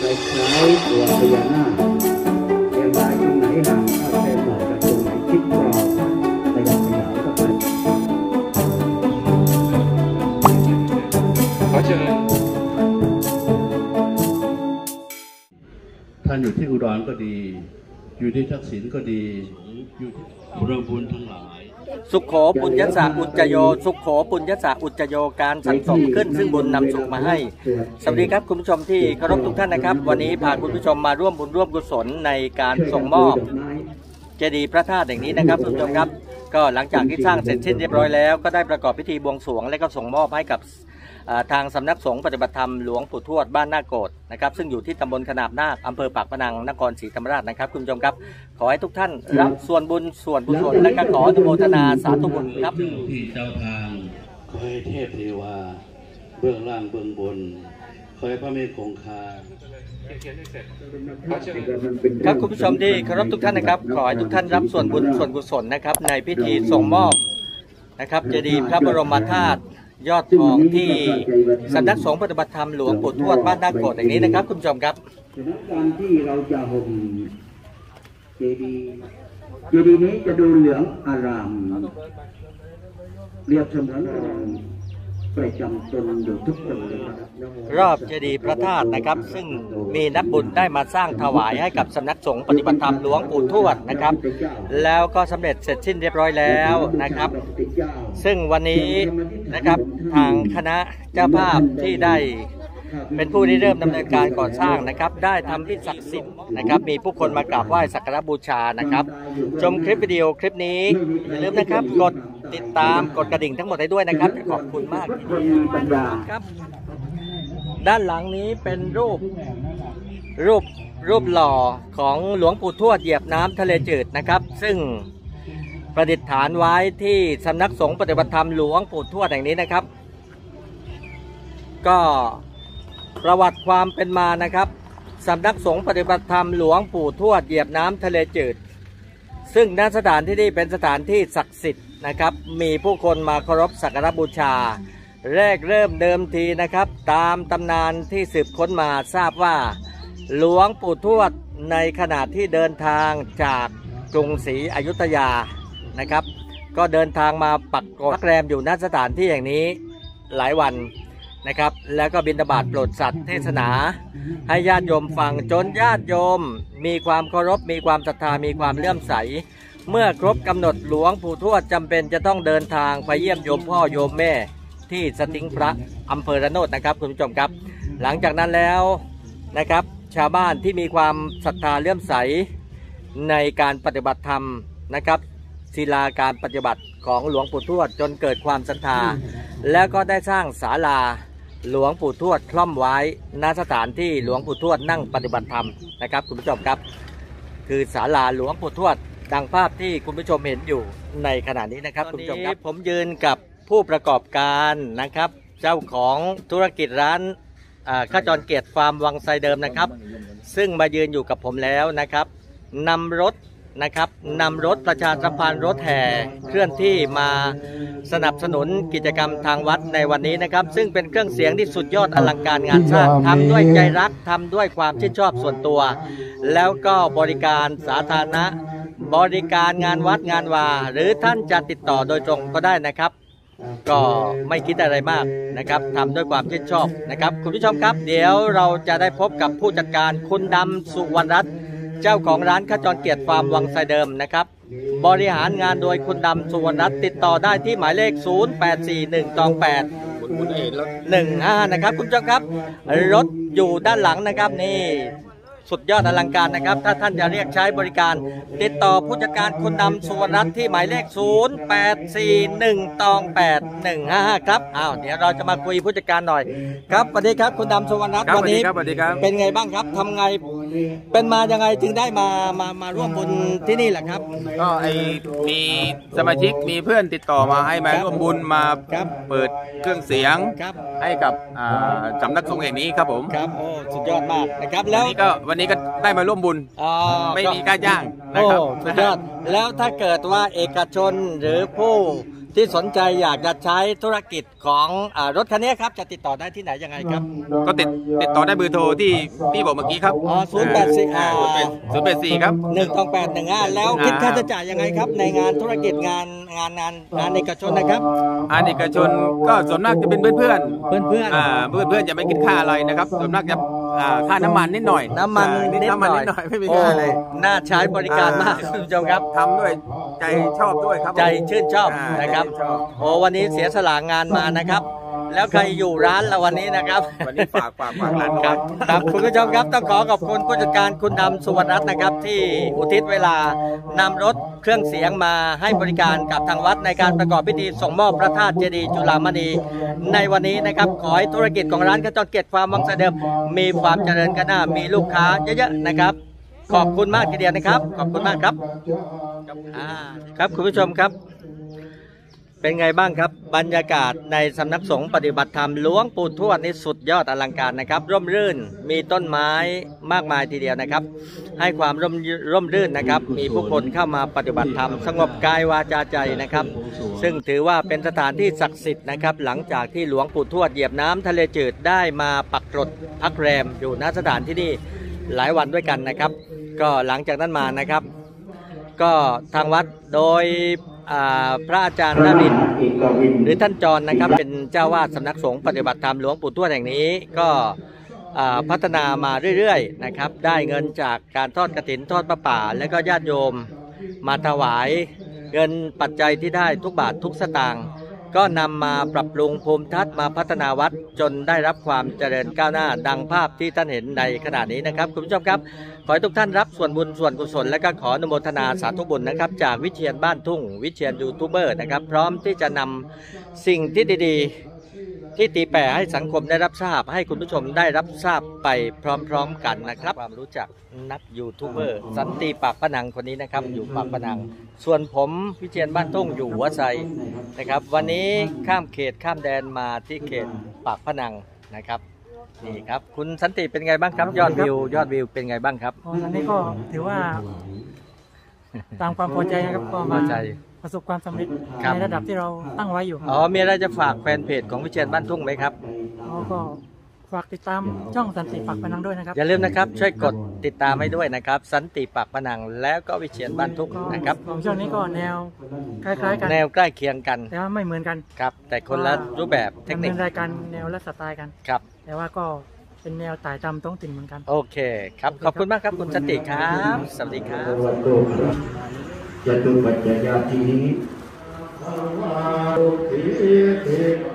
คล้ายตัวพญานาคเรียงรายตรงไหนห่างเข้าเส้นหน่อยกับตรงไหนคิดกรอบขยับขยายก็ไปขอเชิญท่านอยู่ที่อุดรก็ดีอยู่ที่ทักษิณก็ดีอยู่ที่เรื่องบุญทั้งหลายสุขโขปุญญสะอุจจโยสุขโขปุญญสะอุจจโยการสั่งสมขึ้นซึ่งบุญนำสุขมาให้สวัสดีครับคุณผู้ชมที่เคารพทุกท่านนะครับวันนี้พาคุณผู้ชมมาร่วมบุญร่วมกุศลในการส่งมอบเจดีย์พระธาตุแห่งนี้นะครับคุณผู้ชมครับก็หลังจากที่สร้างเสร็จสิ้นเรียบร้อยแล้วก็ได้ประกอบพิธีบวงสรวงและก็ส่งมอบให้กับทางสำนักสงฆ์ปฏิบัติธรรมหลวงปู่ทวดบ้านนาโกฏนะครับซึ่งอยู่ที่ตำบลขนาบนาคอำเภอปากพนังนครศรีธรรมราชนะครับคุณผู้ชมครับขอให้ทุกท่านรับส่วนบุญส่วนกุศลและก็ขออนุโมทนาสาธุบุญครับที่เจ้าทางขอให้เทพเทวาเบื้องล่างเบื้องบนขอให้พระเมตตาคงคาครับคุณผู้ชมที่เคารพทุกท่านนะครับขอให้ทุกท่านรับส่วนบุญส่วนกุศลนะครับในพิธีส่งมอบนะครับเจดีย์พระบรมธาตุยอดทองที่สำนักสงฆ์ปฏิบัติธรรมหลวงปู่ทวดบ้านนาโกฏอย่างนี้นะครับคุณผู้ชมครับการที่เราจะห่มเจดีย์นี้จะดูเหลืองอารามเรียบเสมือนประจำตนอยู่ทุกคนเลยครับรอบเจดีย์พระธาตุนะครับซึ่งมีนักบุญได้มาสร้างถวายให้กับสำนักสงฆ์ปฏิบัติธรรมหลวงปู่ทวดนะครับแล้วก็สำเร็จเสร็จสิ้นเรียบร้อยแล้วนะครับซึ่งวันนี้นะครับทางคณะเจ้าภาพที่ได้เป็นผู้ที่เริ่มดำเนินการก่อสร้างนะครับได้ทำพิธีศักดิ์สิทธิ์นะครับมีผู้คนมากราบไหว้สักการะบูชานะครับชมคลิปวิดีโอคลิปนี้อย่าลืมนะครับกดติดตามกดกระดิ่งทั้งหมดให้ด้วยนะครับขอบคุณมากครับด้านหลังนี้เป็นรูปหล่อของหลวงปู่ทวดเหยียบน้ำทะเลจืดนะครับซึ่งประดิษฐานไว้ที่สำนักสงฆ์ปฏิบัติธรรมหลวงปู่ทวดแห่งนี้นะครับก็ประวัติความเป็นมานะครับสำนักสงฆ์ปฏิบัติธรรมหลวงปู่ทวดเหยียบน้ำทะเลจืดซึ่งณสถานที่นี้เป็นสถานที่ศักดิ์สิทธิ์นะครับมีผู้คนมาเคารพสักการะบูชาแรกเริ่มเดิมทีนะครับตามตำนานที่สืบค้นมาทราบว่าหลวงปู่ทวดในขณะที่เดินทางจากกรุงศรีอยุธยานะครับก็เดินทางมาปักแรมอยู่ณสถานที่แห่งนี้หลายวันนะครับแล้วก็บิณฑบาตโปรดสัตว์เทศนาให้ญาติโยมฟังจนญาติโยมมีความเคารพมีความศรัทธามีความเลื่อมใสเมื่อครบกำหนดหลวงปู่ทวดจำเป็นจะต้องเดินทางไปเยี่ยมโยมพ่อโยมแม่ที่สติงพระอำเภอระโนดนะครับคุณผู้ชมครับหลังจากนั้นแล้วนะครับชาวบ้านที่มีความศรัทธาเลื่อมใสในการปฏิบัติธรรมนะครับศิลาการปฏิบัติของหลวงปู่ทวดจนเกิดความศรัทธาแล้วก็ได้สร้างศาลาหลวงปู่ทวดคล่อมไว้ณสถานที่หลวงปู่ทวดนั่งปฏิบัติธรรมนะครับคุณผู้ชมครับคือศาลาหลวงปู่ทวดดังภาพที่คุณผู้ชมเห็นอยู่ในขณะนี้นะครับคุณผู้ชมครับผมยืนกับผู้ประกอบการนะครับเจ้าของธุรกิจร้านขจรเกียรติฟาร์มวังไซเดิมนะครับซึ่งมายืนอยู่กับผมแล้วนะครับนำรถประชาสัมพันธ์รถแห่เคลื่อนที่มาสนับสนุนกิจกรรมทางวัดในวันนี้นะครับซึ่งเป็นเครื่องเสียงที่สุดยอดอลังการงานสร้างทำด้วยใจรักทำด้วยความชื่นชอบส่วนตัวแล้วก็บริการสาธารณะบริการงานวัดงานวาหรือท่านจะติดต่อโดยตรงก็ได้นะครับก็ไม่คิดอะไรมากนะครับทำด้วยความชื่นชอบนะครับคุณผู้ชมครับเดี๋ยวเราจะได้พบกับผู้จัดการคุณดำสุวรรณรัตน์เจ้าของร้านขจรเกียรติฟาร์มวังไซเดิมนะครับบริหารงานโดยคุณดำสุวรรณรัตน์ติดต่อได้ที่หมายเลข08412815นะครับคุณผู้ชมครับรถอยู่ด้านหลังนะครับนี่สุดยอดอลังการนะครับถ้าท่านจะเรียกใช้บริการติดต่อผู้จัดการคุณดำสุวรรณรัตน์ที่หมายเลข08412815ครับเดี๋ยวเราจะมาคุยผู้จัดการหน่อยครับสวัสดีครับคุณดำสุวรรณรัตน์วันนี้เป็นไงบ้างครับทำไงเป็นมายังไงจึงได้มาร่วมบุญที่นี่แหละครับก็มีสมาชิกมีเพื่อนติดต่อมาให้มาร่วมบุญมาเปิดเครื่องเสียงให้กับสำนักสงฆ์แห่งนี้ครับผมครับโอ้สุดยอดมากนะครับแล้ววันนี้ก็ได้มาร่วมบุญไม่มีค่าจ้างนะครับสุดยอดแล้วถ้าเกิดว่าเอกชนหรือผู้ที่สนใจอยากจะใช้ธุรกิจของรถคันนี้ครับจะติดต่อได้ที่ไหนยังไงครับก็ติดต่อได้เบอร์โทรที่พี่บอกเมื่อกี้ครับ084ครับ 12815แล้วคิดค่าใช้จ่ายยังไงครับในงานธุรกิจงานเอกชนนะครับเอกชนก็ส่วนมากจะเป็นเพื่อนจะไม่คิดค่าอะไรนะครับส่วนมากจะค่าน้ำมันนิดหน่อยน้ำมันนิดหน่อยไม่มีค่าอะไรน่าใช้บริการมากคุณผู้ชมครับทำด้วยใจชอบด้วยครับใจชื่นชอบนะครับโอ้วันนี้เสียสละงานมานะครับแล้วใครอยู่ร้านเราวันนี้นะครับวันนี้ฝากร้านครับคุณผู้ชมครับต้องขอบคุณผู้จัดการคุณดำสุวรรณรัตน์นะครับที่อุทิศเวลานำรถเครื่องเสียงมาให้บริการกับทางวัดในการประกอบพิธีส่งมอบพระธาตุเจดีย์จุฬามณีในวันนี้นะครับขอให้ธุรกิจของร้านขจรเกียรติฟาร์มวังสะเดิมมีความเจริญก้าวหน้ามีลูกค้าเยอะๆนะครับขอบคุณมากทีเดียวนะครับขอบคุณมากครับครับคุณผู้ชมครับเป็นไงบ้างครับบรรยากาศในสำนักสงฆ์ปฏิบัติธรรมหลวงปู่ทวดนี่สุดยอดอลังการนะครับร่มรื่นมีต้นไม้มากมายทีเดียวนะครับให้ความร่มรื่นนะครับมีผู้คนเข้ามาปฏิบัติธรรมสงบกายวาจาใจนะครับซึ่งถือว่าเป็นสถานที่ศักดิ์สิทธิ์นะครับหลังจากที่หลวงปู่ทวดเหยียบน้ำทะเลจืดได้มาปักกรดพักแรมอยู่ณสถานที่นี่หลายวันด้วยกันนะครับก็หลังจากนั้นมานะครับก็ทางวัดโดยพระอาจารย์นฤมลหรือท่านจรนะครับเป็นเจ้าวาดสำนักสงฆ์ปฏิบัติธรรมหลวงปู่ทวดแห่งนี้ก็พัฒนามาเรื่อยๆนะครับได้เงินจากการทอดกฐินทอดพระป่าและก็ญาติโยมมาถวายเงินปัจจัยที่ได้ทุกบาททุกสตางค์ก็นำมาปรับปรุงภูมิทัศน์มาพัฒนาวัดจนได้รับความเจริญก้าวหน้าดังภาพที่ท่านเห็นในขณะนี้นะครับคุณผู้ชมครับขอให้ทุกท่านรับส่วนบุญส่วนกุศลและก็ขออนุโมทนาสาธุบุญนะครับจากวิเชียรบ้านทุ่งวิเชียรยูทูบเบอร์นะครับพร้อมที่จะนำสิ่งที่ดีๆที่ตีแผ่ให้สังคมได้รับทราบให้คุณผู้ชมได้รับทราบไปพร้อมๆกันนะครับความรู้จักนักยูทูบเบอร์สันติปากพนังคนนี้นะครับอยู่ปากพนังส่วนผมวิเชียรบ้านทุ่งอยู่หัวไซนะครับวันนี้ข้ามเขตข้ามแดนมาที่เขตปากพนังนะครับนี่ครับคุณสันติเป็นไงบ้างครับยอดวิวเป็นไงบ้างครับอันนี้ก็ถือว่าตามความพอใจนะครับก็มาประสบความสำเร็จในระดับที่เราตั้งไว้อยู่มีอะไรจะฝากแฟนเพจของวิเชียรบ้านทุ่งไหมครับก็ฝากติดตามช่องสันติปากพนังด้วยนะครับอย่าลืมนะครับช่วยกดติดตามให้ด้วยนะครับสันติปากพนังแล้วก็วิเชียรบ้านทุ่งนะครับของช่องนี้ก็แนวคล้ายๆกันแนวใกล้เคียงกันแต่ว่าไม่เหมือนกันครับแต่คนละรูปแบบเทคนิครายการแนวและสไตล์กันครับแต่ว่าก็เป็นแนวถ่ายทำท้องถิ่นเหมือนกันโอเคครับขอบคุณมากครับคุณสันติครับสวัสดีครับจตุปัจจยาทีนี้